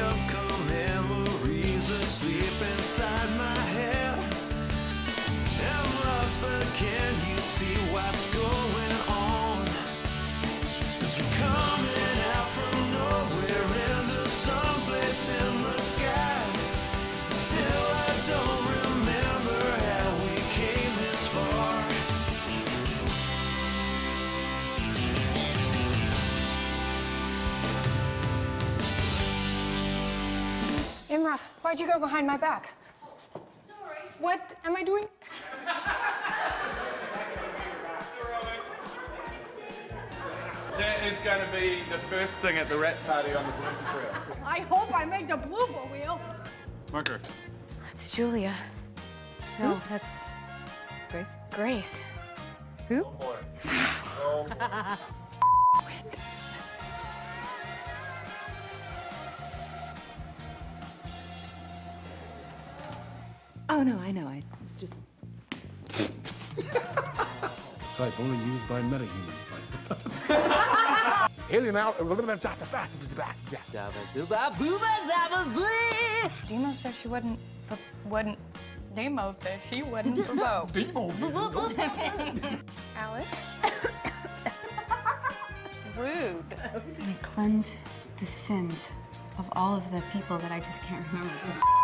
come memories asleep inside my head. I'm lost, but can you see what's going on? 'Cause we're coming out from nowhere into someplace in the sky. Still, I don't remember how we came this far. Imra, why'd you go behind my back? Sorry. What am I doing? That is going to be the first thing at the rat party on the blooper trail. I hope I make the blooper wheel. Marker. That's Julia. No, that's Grace. Grace. Who? Oh, no, I know. It's just... Type only used by metahuman. Alien out. Demo said she wouldn't provoke. Alex? Rude. And I cleanse the sins of all of the people that I just can't remember.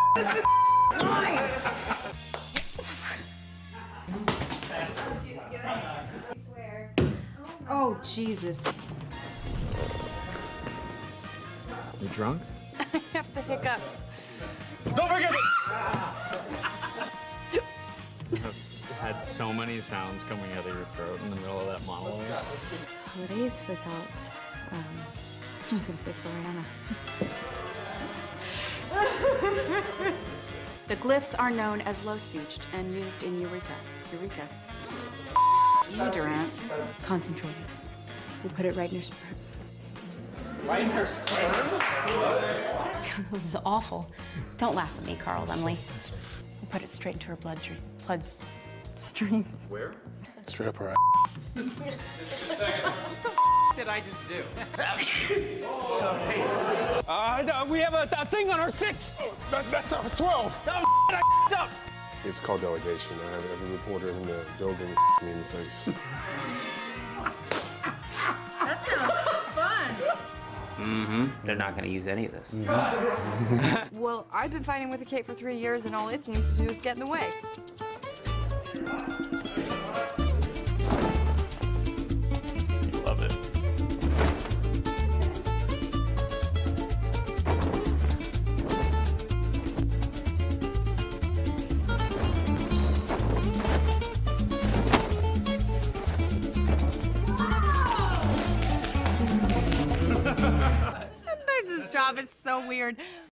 Oh, Jesus. You drunk? I have the hiccups. Don't forget it! Had so many sounds coming out of your throat in the middle of that monologue. Holidays without, I was gonna say Floriana. The glyphs are known as low-speeched and used in Eureka. Eureka. You, Durance. Concentrated. We'll put it right in your sperm. Right in her sperm? It was awful. Don't laugh at me, Carl Lumley. We'll put it straight into her bloodstream. Where? Straight up her ass. What did I just do? Sorry. We have a thing on our 6. That's our 12. Oh, I f***ed up. It's called delegation. I have every reporter in the building me in the face. That sounds fun. Mm-hmm. They're not going to use any of this. Well, I've been fighting with the Cape for 3 years, and all it seems to do is get in the way. Love it. Sometimes this job is so weird.